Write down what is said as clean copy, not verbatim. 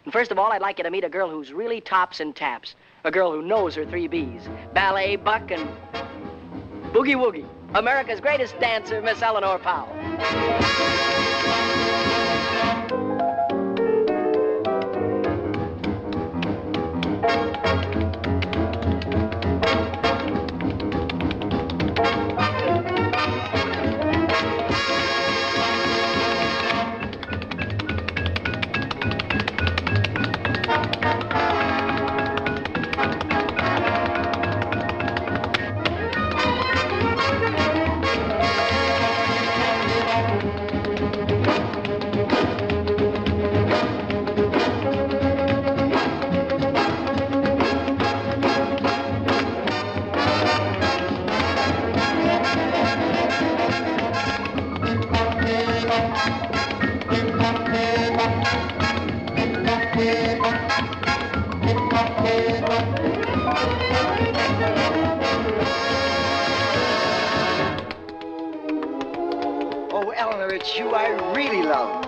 And first of all, I'd like you to meet a girl who's really tops and taps. A girl who knows her 3 B's. Ballet, buck, and boogie woogie. America's greatest dancer, Miss Eleanor Powell. Oh, Eleanor, it's you I really love.